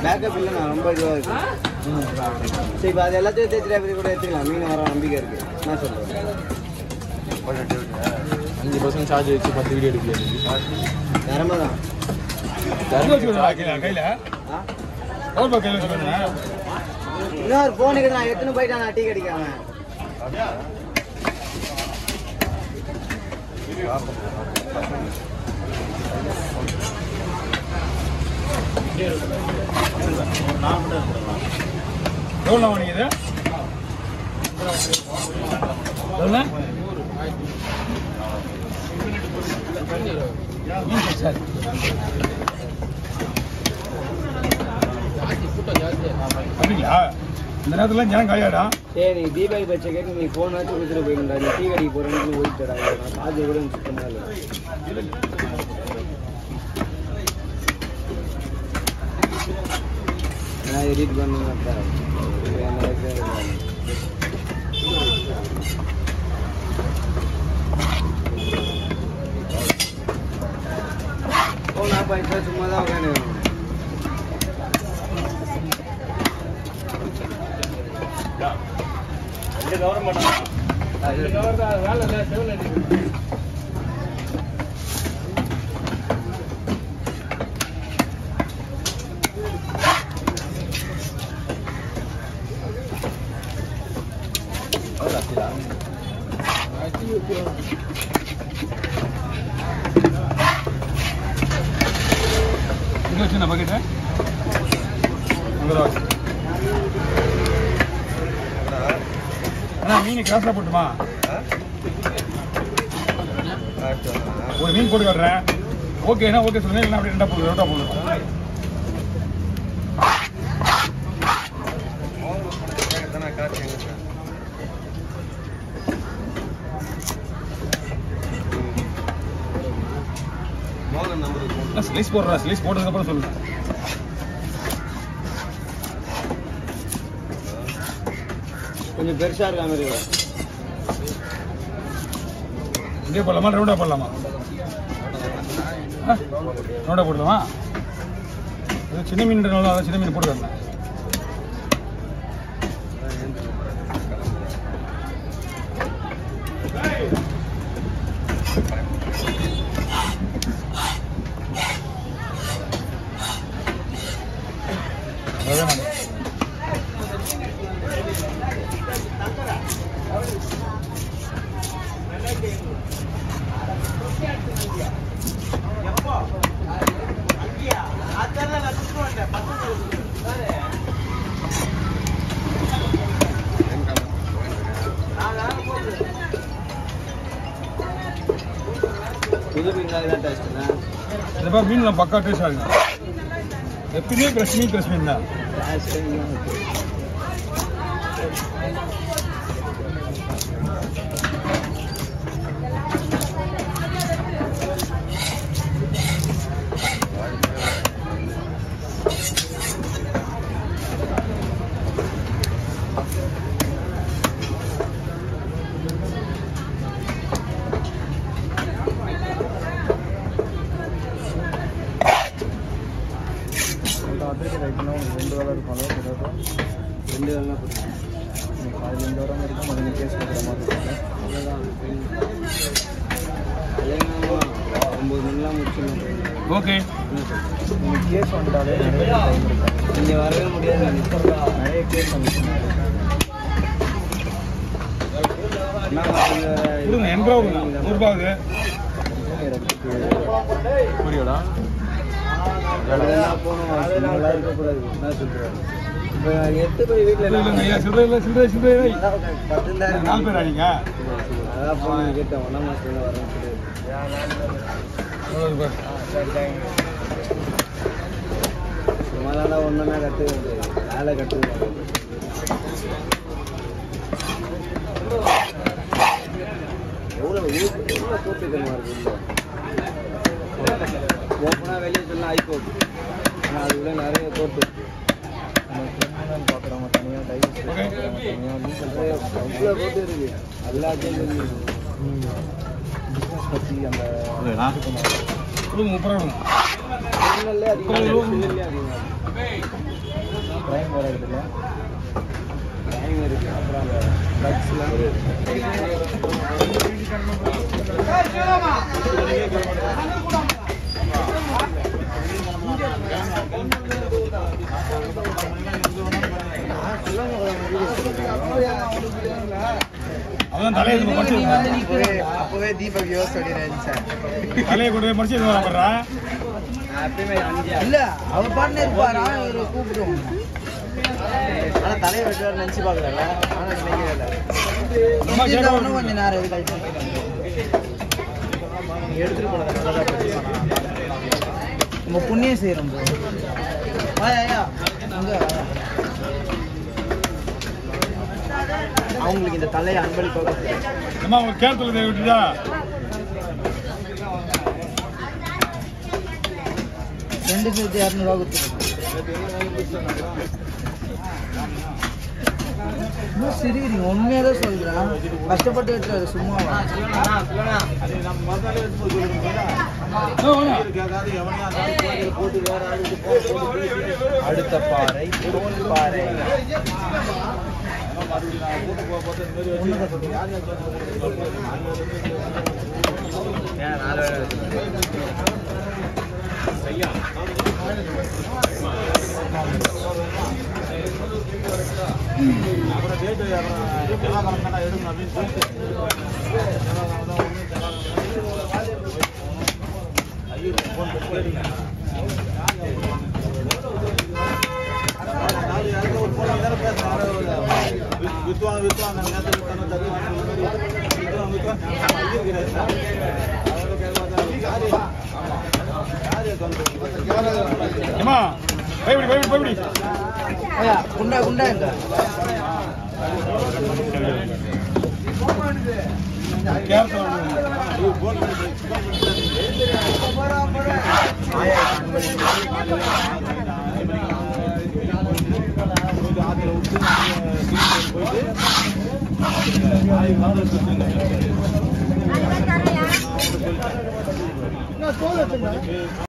Backup இல்லைண்ணா ரொம்ப இதுவாக இருக்கு. சரி இப்போ அது எல்லாத்தையும் தேய்ச்சி அப்படி கூட எடுத்துக்கலாம். மீன் வர நம்பிக்கை இருக்குது. நான் சொல்கிறேன் 5% சார்ஜ் வச்சு 10 வீடியோ எடுக்கலாம். திறமை தான். இன்னொரு ஃபோனுக்கு நான் எத்தனை போயிட்டான் நான் டீ கடிக்காம. எவ்வளோ வாங்கிது? எவ்வளோ? அப்படிங்களா? இந்த நேரத்தில் ஞானம் காயாடா? சரி தீபாவளி பச்சை கேட்டு நீ ஃபோன் வச்சு கொடுத்துட்டு போயிருந்தா நீ டீ கடிக்கு போகிறேன்னு ஓடிட்டுடா. சார்ஜ் கூட சுத்தமாக இல்லை. நான் எடிட் பண்ணுங்க ஃபோன் ஆஃப் ஆகிட்டா சும்மா தான் உட்காந்து சின்ன பக்கெட்டு அண்ணா மீன் கிராஸாக போட்டுமா? ஒரு மீன் போட்டு காட்டுறேன். ஓகேண்ணா ஓகே சொல்லுங்க. இல்லைன்னா அப்படி 2 போடுறேன். 2 போடுறேன். ஸ்லைஸ் போடுறேன். ஸ்லைஸ் போட்டதுக்கப்புறம் சொல்லுங்க. கொஞ்சம் பெருசாக இருக்கா மாதிரி. இங்கே போடலாமா? ரவுண்டா போடலாமா? ரவுண்டா போடலாமா? சின்ன மீன்ன்றனால அதான் சின்ன மீன் போட்டுக்காங்க. இந்த மீன்லாம் பக்கா டேஸ்ட் ஆகுங்க. எப்பயுமே ஃப்ரெஷ் மீன் தான். ஓகே கேஸ் வந்துட்டாலே இங்கே வரவே முடியாது. நிறைய கேஸ் கொடுங்க. 80 ரூபா 100 ரூபா ஆகுது. புரியுதா? போகணும் இருக்கக்கூடாது. என்ன சொல்கிறேன் இப்போ 8 பேர் வீட்டில் சில்லறை 4 பேர் ஆகிங்க. அதான் போன கேட்டேன் 1ஆம் மாதத்துல வரேன்னு சும்மாதானா ஒன்றுனா கற்றுக்கிறது வேலை கற்றுக்கிறது. எவ்வளோ கூட்டுக்கமாக இருக்குது. ஓப்பனாக வெளியே சொல்லலாம் ஹைகோர்ட். ஆனால் அதுக்குள்ளே நிறைய கோர்ட்டு பார்க்குறவங்க தனியாக டைவர்ஸ் அவ்வளோ கோர்ட்டு இருக்குது. எல்லாத்தையும் பிஸ்னஸ் பற்றி அந்த 30 ரூபா சிக்னல்லே அதிகமாக சிக்னல்லே அதிகமாக டைம் வர இருக்குல்ல டைம் இருக்குது அப்புறம் அந்த பட்ஸ்லாம் அதான் தலையை அப்பவே தீபக் யோசிச்சு சார் தலையை கொண்டு போய் மடிச்சு வரப்படுறா எப்பயுமே 5 இல்ல அவர் பாட்டுல இருப்பாரா ஒரு கூப்பிடுவோம் ஆனா தலையை வெட்டுவார் நினைச்சு பாக்குறல ஆனா இன்னும் கொஞ்சம் நேரம் இது கழிச்சு எடுத்துட்டு போனது நம்ம புண்ணியம் செய்யறோம் அவங்களுக்கு இந்த தலையை அன்பளிப்பாக அம்மா உங்க கேரளத்துல விட்டுட்டா 2,200 ரூபா கொடுத்துருக்கோம். இன்னும் சிரிக்கிறீங்க, உண்மையாக தான் சொல்கிறேன். கஷ்டப்பட்டு எடுத்து சும்மாவா? அடுத்த பாறை பாறை குண்டா குண்டா எங்க